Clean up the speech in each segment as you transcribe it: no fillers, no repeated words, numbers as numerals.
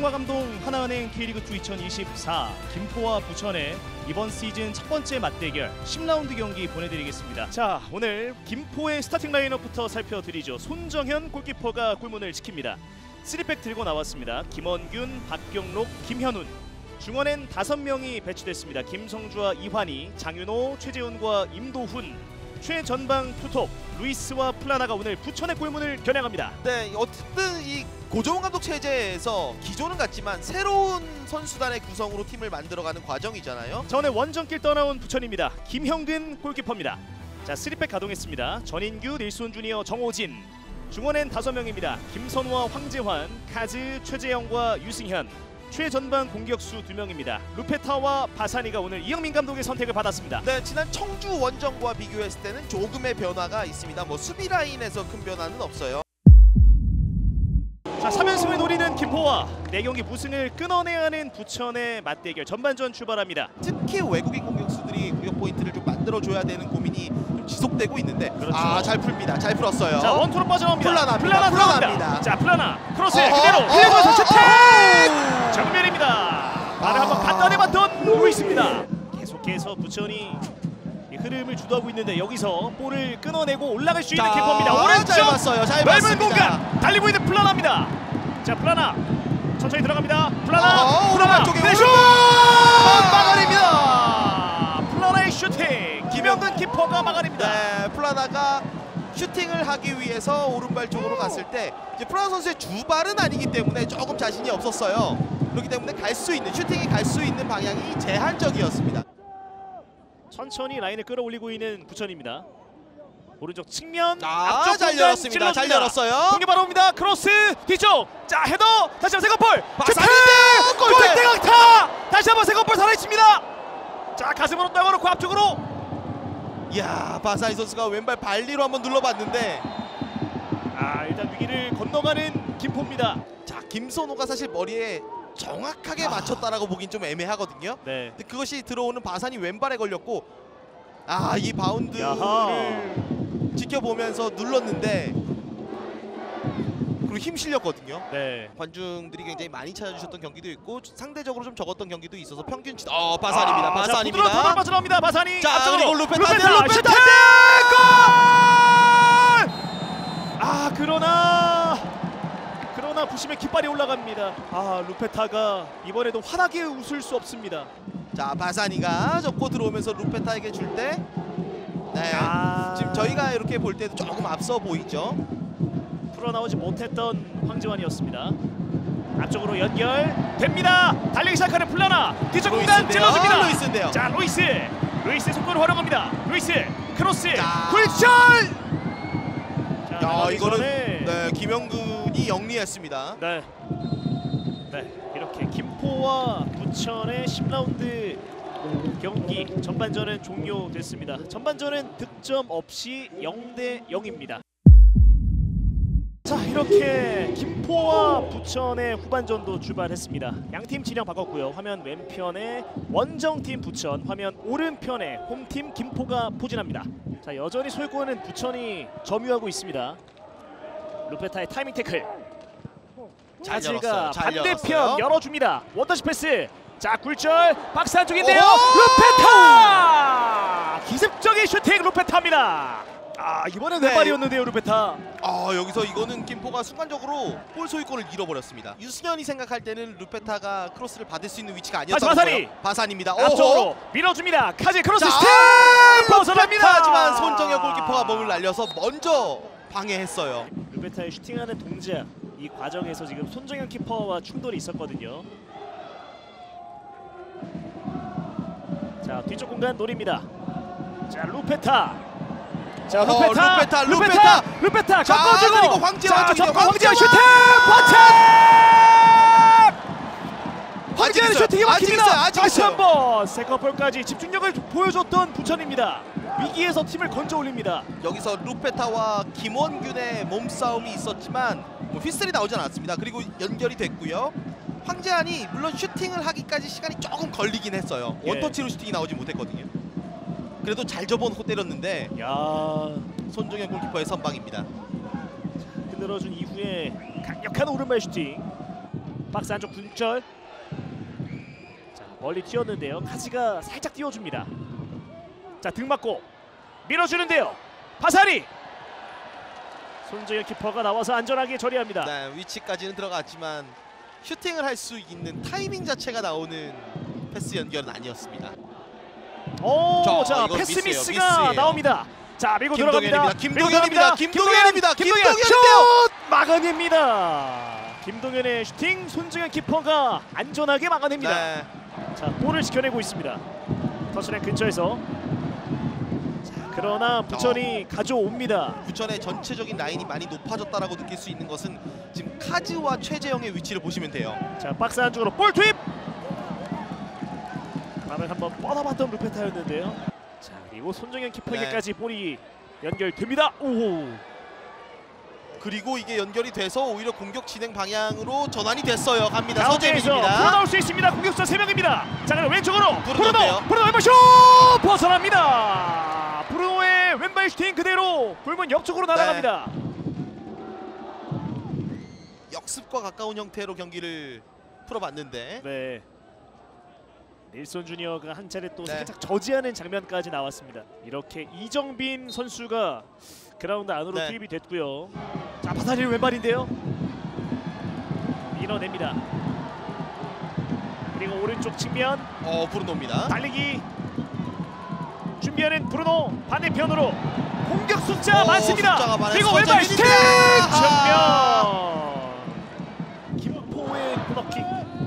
승화감동 하나은행 K리그2 2024 김포와 부천의 이번 시즌 첫 번째 맞대결 10라운드 경기 보내드리겠습니다. 자, 오늘 김포의 스타팅 라인업부터 살펴드리죠. 손정현 골키퍼가 골문을 지킵니다. 3백 들고 나왔습니다. 김원균, 박경록, 김현훈. 중원엔 5명이 배치됐습니다. 김성주와 이환희, 장윤호, 최재훈과 임도훈. 최전방 투톱 루이스와 플라나가 오늘 부천의 골문을 겨냥합니다. 네, 어쨌든 이 고종훈 감독 체제에서 기조는 같지만 새로운 선수단의 구성으로 팀을 만들어가는 과정이잖아요. 자, 오늘 원정길 떠나온 부천입니다. 김형근 골키퍼입니다. 자, 3백 가동했습니다. 전인규, 닐손 주니어, 정호진. 중원엔 5명입니다. 김선우와 황재환, 카즈, 최재영과 유승현. 최전방 공격수 2명입니다. 루페타와 바사니가 오늘 이영민 감독의 선택을 받았습니다. 네, 지난 청주 원정과 비교했을 때는 조금의 변화가 있습니다. 뭐 수비 라인에서 큰 변화는 없어요. 자, 3연승을 노리는 김포와 4경기 무승을 끊어내야 하는 부천의 맞대결 전반전 출발합니다. 특히 외국인 공격수들이 공격 포인트를 좀 만들어줘야 되는 고민이 좀 지속되고 있는데 그렇죠. 잘 풀립니다. 잘 풀었어요. 자, 원투로 빠져나옵니다. 플라나입니다. 자, 플라나 크로스 그대로 흘려서 슈팅! 정면입니다. 발을 한번 갖다 내봤던 루이스입니다. 계속해서 부천이 흐름을 주도하고 있는데 여기서 볼을 끊어내고 올라갈 수 있는 키퍼입니다. 오른쪽 잘 봤어요. 잘 넓은 봤습니다. 공간 달리고 있는 플라나입니다. 자, 플라나 천천히 들어갑니다. 플라나 쪽에 슛! 막아냅니다. 플라나의 슈팅 김영근 키퍼가 막아냅니다. 네, 플라나가 슈팅을 하기 위해서 오른발 쪽으로 갔을 때 이제 플라나 선수의 주발은 아니기 때문에 조금 자신이 없었어요. 그렇기 때문에 슈팅이 갈 수 있는 방향이 제한적이었습니다. 천천히 라인을 끌어올리고 있는 부천입니다. 오른쪽 측면 앞쪽 잘 열었습니다. 잘 열었어요. 공격 바로 옵니다. 크로스 뒤쪽. 자, 헤더 다시 한번 세컨볼. 바사니인데 골대 강타. 다시 한번 세컨볼 살아있습니다. 자, 가슴으로 떠놓고 앞쪽으로. 이야, 바사니 선수가 왼발 발리로 한번 눌러봤는데 일단 위기를 건너가는 김포입니다. 자, 김선호가 사실 머리에 정확하게 맞췄다라고 보긴 좀 애매하거든요. 네. 근데 그것이 들어오는 바산이 왼발에 걸렸고 이 바운드를 지켜보면서 눌렀는데 그리고 힘 실렸거든요. 네. 관중들이 굉장히 많이 찾아주셨던 경기도 있고 상대적으로 좀 적었던 경기도 있어서 평균치 바산입니다. 바산입니다. 부드러운 빠져나옵니다. 바산이 자, 앞쪽으로. 그리고 루페타 슈팅! 골! 그러나 부심의 깃발이 올라갑니다. 루페타가 이번에도 환하게 웃을 수 없습니다. 자, 바사니가 접고 들어오면서 루페타에게 줄 때 지금 저희가 이렇게 볼 때도 조금 앞서 보이죠. 풀어나오지 못했던 황재환이었습니다. 앞쪽으로 연결됩니다. 달리기 시작하는 플라나. 뒤쪽 공간 찔러줍니다. 루이스인데요. 자, 루이스의 속도를 활용합니다. 루이스 크로스 굴절. 이거는 김영근이 영리했습니다. 네, 이렇게 김포와 부천의 10라운드 경기 전반전은 종료됐습니다. 전반전은 득점 없이 0대 0입니다. 자, 이렇게 김포와 부천의 후반전도 출발했습니다. 양팀 진영 바꿨고요. 화면 왼편에 원정팀 부천, 화면 오른편에 홈팀 김포가 포진합니다. 자, 여전히 소유권은 부천이 점유하고 있습니다. 루페타의 타이밍 태클. 자지가 반대편 열어줍니다. 원터치 패스. 자, 굴절 박스 안쪽인데요. 루페타! 기습적인 슈팅 루페타입니다. 이번엔 왼발이었는데요, 루페타. 여기서 이거는 김포가 순간적으로 볼 소유권을 잃어버렸습니다. 유승현이 생각할 때는 루페타가 크로스를 받을 수 있는 위치가 아니었다고 보여요. 바산입니다. 앞쪽으로 밀어줍니다. 카즈 크로스 슈팅! 벗어납니다. 하지만 손정현 골키퍼가 몸을 날려서 먼저 방해했어요. 루페타의 슈팅하는 동작, 이 과정에서 지금 손정현 키퍼와 충돌이 있었거든요. 자, 뒤쪽 공간 노립니다. 자, 루페타. 자, 루페타 꺾어주고. 그리고 황재환 슈팅! 황재환의 슈팅이 막힙니다. 다시 한번 세컨볼까지 집중력을 보여줬던 부천입니다. 위기에서 팀을 건져 올립니다. 여기서 루페타와 김원균의 몸싸움이 있었지만 휘슬이 나오지 않았습니다. 그리고 연결이 됐고요. 황재환이 물론 슈팅을 하기까지 시간이 조금 걸리긴 했어요. 원터치로 슈팅이 나오지 못했거든요. 그래도 잘 접어놓고 때렸는데 손정현 골키퍼의 선방입니다. 흔들어준 이후에 강력한 오른발 슈팅. 박스 안쪽 분절. 자, 멀리 튀었는데요. 카즈가 살짝 띄워줍니다. 자, 등 맞고 밀어주는데요. 바사리. 손정현 키퍼가 나와서 안전하게 처리합니다. 네, 위치까지는 들어갔지만 슈팅을 할 수 있는 타이밍 자체가 나오는 패스 연결은 아니었습니다. 오, 자, 이건 패스 미스예요, 미스가 미스예요. 나옵니다. 자, 밀고 들어갑니다. 김동현입니다. 김동현입니다. 슛! 막아냅니다. 김동현의 슈팅, 손정현 키퍼가 안전하게 막아냅니다. 네. 자, 볼을 지켜내고 있습니다. 터치라인 근처에서. 자, 그러나 부천이 가져옵니다. 부천의 전체적인 라인이 많이 높아졌다라고 느낄 수 있는 것은 지금 카즈와 최재영의 위치를 보시면 돼요. 자, 박스 안쪽으로 볼 투입. 발을 한번 뻗어봤던 루페타였는데요. 자, 그리고 손정현 키퍼에게까지 볼이 연결됩니다. 오. 그리고 이게 연결이 돼서 오히려 공격 진행 방향으로 전환이 됐어요. 갑니다. 가운데에서 서재민입니다. 불어 나올 수 있습니다. 공격수 3명입니다. 자, 그럼 왼쪽으로 브루노인데요. 브루노 왼발 슛 벗어납니다. 브루노의 왼발 슈팅 그대로 골문 옆쪽으로 날아갑니다. 역습과 가까운 형태로 경기를 풀어봤는데 네. 닐슨 주니어가 한 차례 또 네. 살짝 저지하는 장면까지 나왔습니다. 이렇게 이정빈 선수가 그라운드 안으로 네. 투입이 됐고요. 자, 바사리 왼발인데요. 밀어냅니다. 그리고 오른쪽 측면 브루노입니다. 달리기 준비하는 브루노. 반대편으로 공격 숫자 많습니다. 숫자가 많아요. 그리고 왼발 슈팅! 아하. 정면 김포의 코너킥.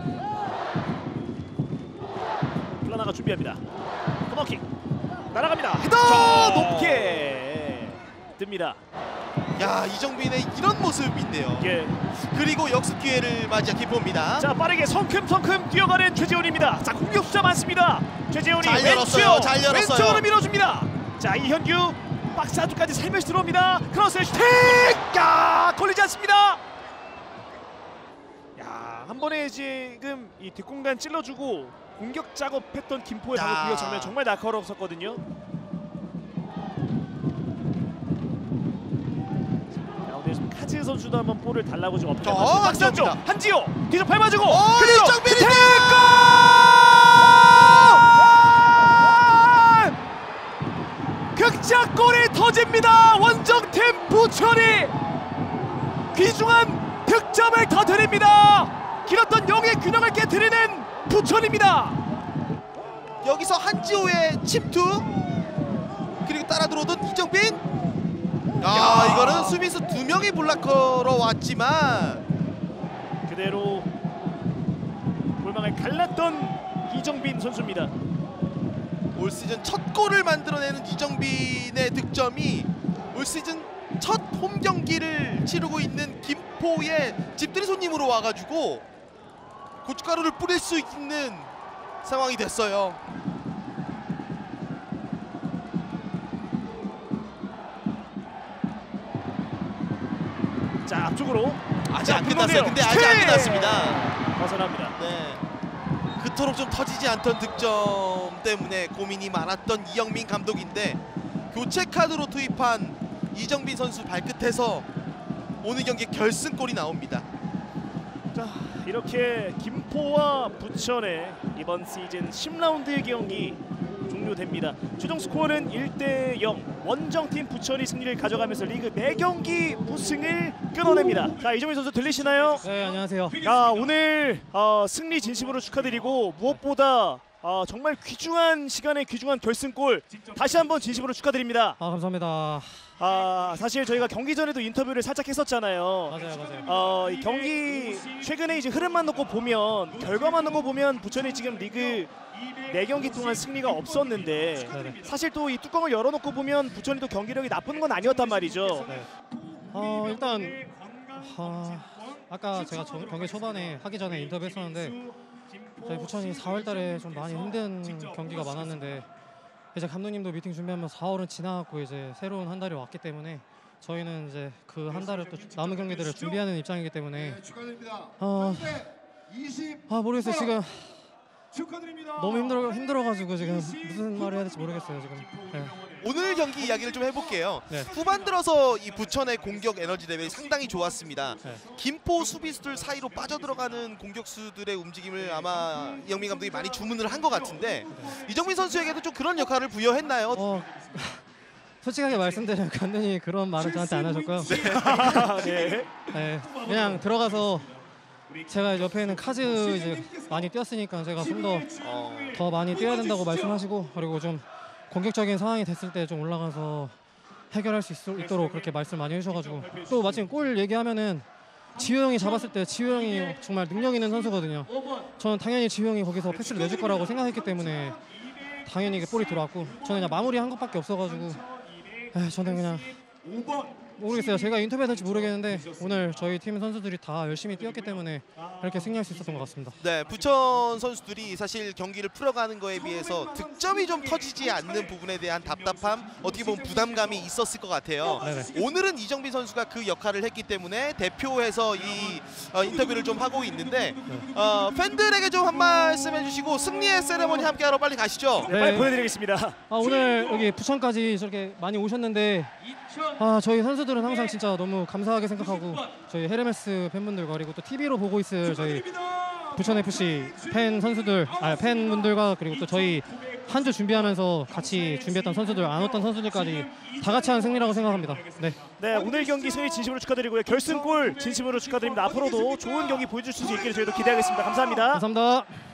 플라나가 준비합니다. 코너킥 날아갑니다. 헤더 높게 뜹니다. 야, 이정빈의 이런 모습인데요. 예. 그리고 역습 기회를 맞이한 김포입니다. 자, 빠르게 성큼성큼 뛰어가는 최재훈입니다. 자, 공격 숫자 많습니다. 최재훈이 잘 열었어요. 잘 열었어요. 왼쪽으로 밀어줍니다. 자, 이현규 박스 안쪽까지 살며시 들어옵니다. 크로스 슈팅! 야, 걸리지 않습니다. 야, 한 번에 지금 이 뒷공간 찔러주고 공격 작업했던 김포의 방금 공격 장면 정말 날카로웠었거든요. 가운데서 카즈 선수도 한번 볼을 달라고 좀 업니다. 박스 안쪽 한지호 뒤로 밟아주고 그리고 이정빈이 극작골이 터집니다. 원정팀 부천이 귀중한 득점을 터뜨립니다. 길었던 영의 균형을 깨뜨리는 부천입니다. 여기서 한지호의 침투 그리고 따라 들어오던 이정빈. 이거는 수비수 2명이 블락커로 왔지만 그대로 골망을 갈랐던 이정빈 선수입니다. 올 시즌 첫 골을 만들어내는 이정빈의 득점이 올 시즌 첫 홈 경기를 치르고 있는 김포의 집들이 손님으로 와가지고 고춧가루를 뿌릴 수 있는 상황이 됐어요. 자, 앞쪽으로 아직 안 끝났어요. 근데 아직 안 끝났습니다. 벗어납니다. 네, 그토록 좀 터지지 않던 득점 때문에 고민이 많았던 이영민 감독인데 교체 카드로 투입한 이정빈 선수 발끝에서 오늘 경기 결승골이 나옵니다. 자, 이렇게 김포와 부천의 이번 시즌 10라운드 경기 종료됩니다. 최종 스코어는 1대0. 원정팀 부천이 승리를 가져가면서 리그 4경기 우승을 끊어냅니다. 자, 이정민 선수 들리시나요? 네, 안녕하세요. 오늘 승리 진심으로 축하드리고 무엇보다 정말 귀중한 시간에 귀중한 결승골 다시 한번 진심으로 축하드립니다. 감사합니다. 사실 저희가 경기 전에도 인터뷰를 살짝 했었잖아요. 맞아요. 이 경기 최근에 이제 흐름만 놓고 보면 결과만 놓고 보면 부천이 지금 리그 4경기 동안 승리가 없었는데 네네. 사실 또 이 뚜껑을 열어놓고 보면 부천이 또 경기력이 나쁜 건 아니었단 말이죠. 네. 일단 아까 제가 경기 초반에 하기 전에 인터뷰했었는데 저희 부천이 4월달에 좀 많이 힘든 경기가 많았는데 이제 감독님도 미팅 준비하면서 4월은 지나갔고 이제 새로운 한 달이 왔기 때문에 저희는 이제 그 한 달을 또 남은 경기들을 준비하는 입장이기 때문에 모르겠어요. 지금 너무 힘들어가지고 지금 무슨 말을 해야 될지 모르겠어요 지금. 네. 오늘 경기 이야기를 좀 해볼게요. 네. 후반 들어서 이 부천의 공격 에너지 레벨이 상당히 좋았습니다. 네. 김포 수비수들 사이로 빠져들어가는 공격수들의 움직임을 아마 이영민 감독이 많이 주문을 한 것 같은데 이정민 선수에게도 좀 그런 역할을 부여했나요? 솔직하게 말씀드리면 간단히 그런 말은 저한테 안 하셨고요. 네. 네, 그냥 들어가서 제가 옆에 있는 카즈 이제 많이 뛰었으니까 제가 좀 더 많이 뛰어야 된다고 말씀하시고, 그리고 좀 공격적인 상황이 됐을 때 좀 올라가서 해결할 수 있도록 그렇게 말씀 많이 해주셔가지고, 또 마침 골 얘기하면은 지효 형이 잡았을 때 지효 형이 정말 능력 있는 선수거든요. 저는 당연히 지효 형이 거기서 패스를 내줄 거라고 생각했기 때문에 당연히 이게 볼이 들어왔고, 저는 그냥 마무리한 것밖에 없어가지고 저는 그냥 모르겠어요. 제가 인터뷰해야 될지 모르겠는데 오늘 저희 팀 선수들이 다 열심히 뛰었기 때문에 이렇게 승리할 수 있었던 것 같습니다. 네, 부천 선수들이 사실 경기를 풀어가는 거에 비해서 득점이 좀 터지지 않는 부분에 대한 답답함, 어떻게 보면 부담감이 있었을 것 같아요. 네네. 오늘은 이정빈 선수가 그 역할을 했기 때문에 대표해서 이 인터뷰를 좀 하고 있는데 팬들에게 좀 한 말씀 해주시고 승리의 세레머니 함께하러 빨리 가시죠. 네, 빨리 보내드리겠습니다. 오늘 여기 부천까지 저렇게 많이 오셨는데 저희 선수들은 항상 진짜 너무 감사하게 생각하고, 저희 헤르메스 팬분들과 그리고 또 TV로 보고 있을 저희 부천 FC 팬분들과 그리고 또 저희 한 주 준비하면서 같이 준비했던 선수들, 안 왔던 선수들까지 다 같이 한 승리라고 생각합니다. 네. 네, 오늘 경기 승리 진심으로 축하드리고요. 결승골 진심으로 축하드립니다. 앞으로도 좋은 경기 보여줄 수 있기를 저희도 기대하겠습니다. 감사합니다. 감사합니다.